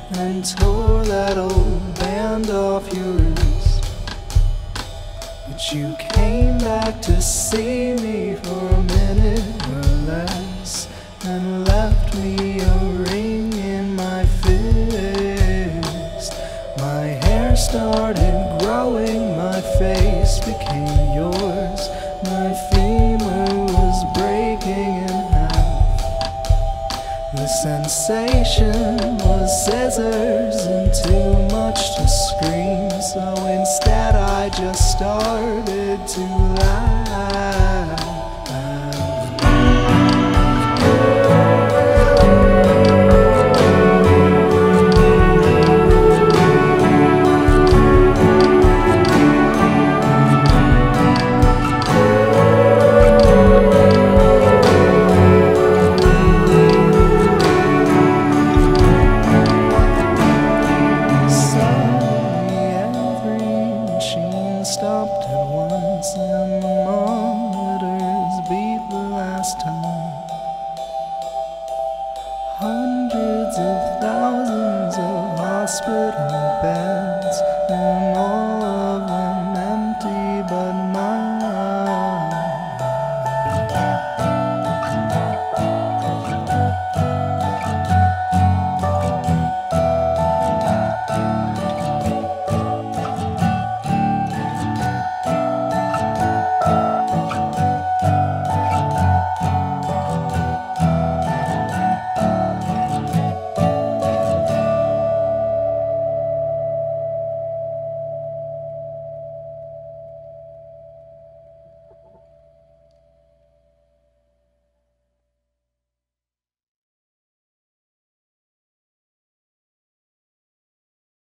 and tore that old band off your wrist. But you came back to see me for a minute or less, and left me a ring in my fist. My hair started growing, my face became yours. My femur was breaking in half. The sensation was scissors into